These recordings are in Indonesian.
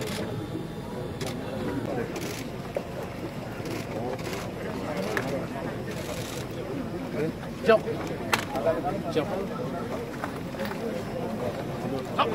Jump. Jump. Up.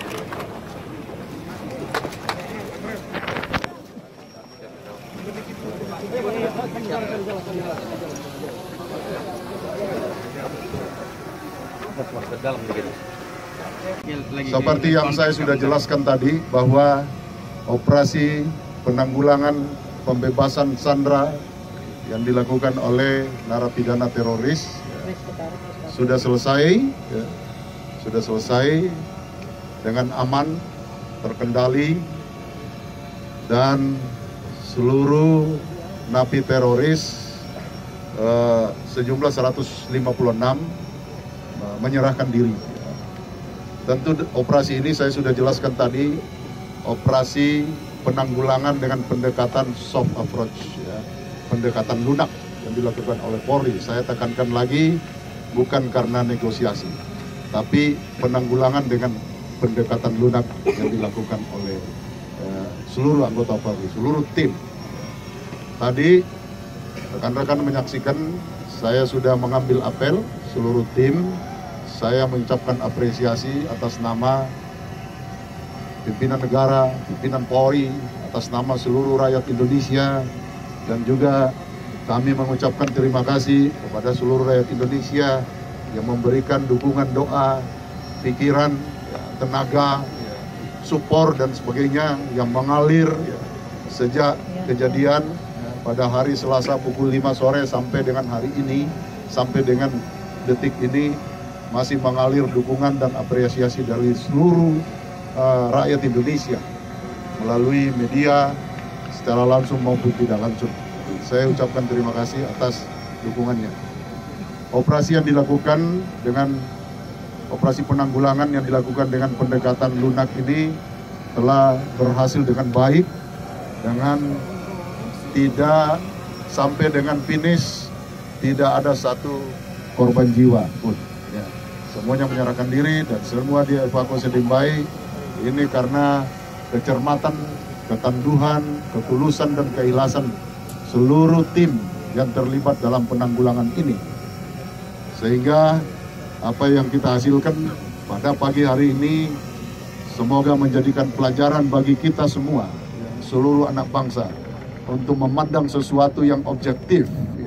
Seperti yang saya sudah jelaskan tadi, bahwa operasi penanggulangan pembebasan sandera yang dilakukan oleh narapidana teroris sudah selesai, dengan aman, terkendali, dan seluruh napi teroris sejumlah 156 menyerahkan diri. Tentu operasi ini saya sudah jelaskan tadi, operasi penanggulangan dengan pendekatan soft approach, pendekatan lunak yang dilakukan oleh Polri. Saya tekankan lagi, bukan karena negosiasi, tapi penanggulangan dengan pendekatan lunak yang dilakukan oleh seluruh anggota Polri, seluruh tim. Tadi rekan-rekan menyaksikan, saya sudah mengambil apel seluruh tim. Saya mengucapkan apresiasi atas nama pimpinan negara, pimpinan Polri, atas nama seluruh rakyat Indonesia, dan juga kami mengucapkan terima kasih kepada seluruh rakyat Indonesia yang memberikan dukungan doa, pikiran, tenaga, support dan sebagainya yang mengalir sejak kejadian pada hari Selasa pukul 5 sore sampai dengan hari ini, sampai dengan detik ini, masih mengalir dukungan dan apresiasi dari seluruh rakyat Indonesia melalui media secara langsung maupun tidak langsung. Saya ucapkan terima kasih atas dukungannya. Operasi yang dilakukan dengan operasi penanggulangan yang dilakukan dengan pendekatan lunak ini telah berhasil dengan baik, dengan tidak sampai dengan finish, tidak ada satu korban jiwa pun. Semuanya menyerahkan diri dan semua dievakuasi dengan baik. Ini karena kecermatan, ketanduhan, ketulusan dan keikhlasan seluruh tim yang terlibat dalam penanggulangan ini. Sehingga apa yang kita hasilkan pada pagi hari ini semoga menjadikan pelajaran bagi kita semua, seluruh anak bangsa, untuk memandang sesuatu yang objektif,